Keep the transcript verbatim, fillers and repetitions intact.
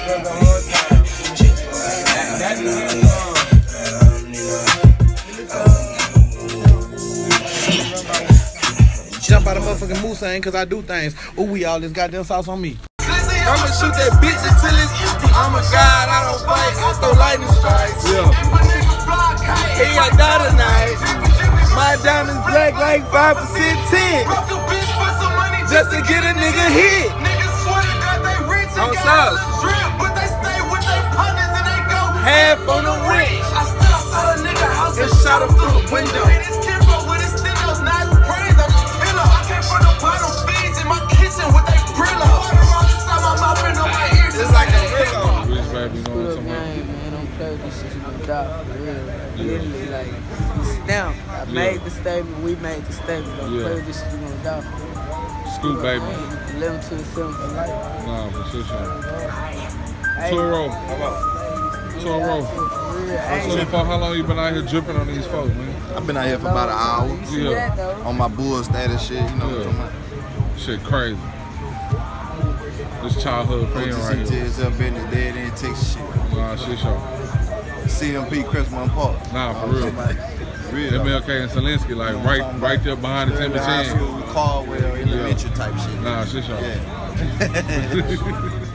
Jump out of motherfucking moose ain't cause I do things. Ooh, we all this goddamn sauce on me. I'ma shoot that bitch until it's empty. I'm a god, I don't fight, I throw lightning strikes. Yeah. He got die tonight. My diamonds black like five percent tint. Just to get a nigga hit. On sauce. Half on the ring. And shot him through the window. It's like a Rillo. Rich baby, you know what I'm talking about? Man, don't play with this shit, you gonna die for real. Yeah. Literally, like, stamp. I Yeah. made the statement, we made the statement. Don't Yeah. play with this shit, you gonna die for real. Scoop, baby. eleven to the seven for life. Nah, for sure, sure. Hey, Toro. Toro. Hey, So, for how long you been out here dripping on these folks, man? I've been out here for about an hour. you see Yeah. that, though? On my bull status shit, you know what I'm talking about? Shit crazy. This childhood Go pain to right see here. T S F Bidness dead in Texas shit. Nah, shit show. C M P Christmas Park. Nah, for real. Real. M L K and Zelensky, like right right there behind the Timber High Chan. school, Caldwell, elementary type shit. Nah, shit show. Yeah.